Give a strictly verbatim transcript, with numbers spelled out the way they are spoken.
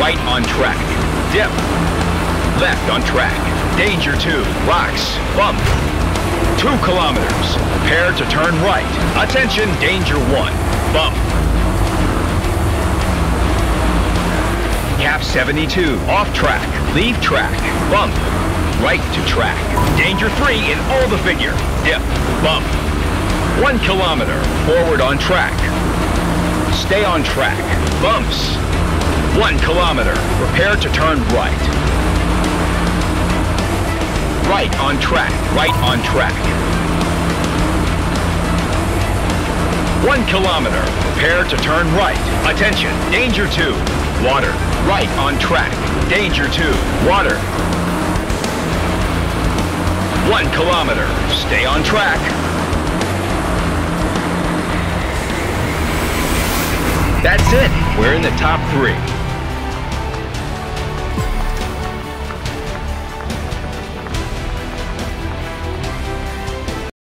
right on track. Dip. Left on track. Danger two. Rocks. Bump. Two kilometers. Prepare to turn right. Attention, danger one. Bump. Cap seventy-two. Off track. Leave track. Bump. Right to track. Danger three in all the figure. Dip. Bump. One kilometer. Forward on track. Stay on track. Bumps. One kilometer. Prepare to turn right. Right on track. Right on track. One kilometer. Prepare to turn right. Attention. Danger two. Water. Right on track. Danger two. Water. One kilometer. Stay on track. That's it. We're in the top three.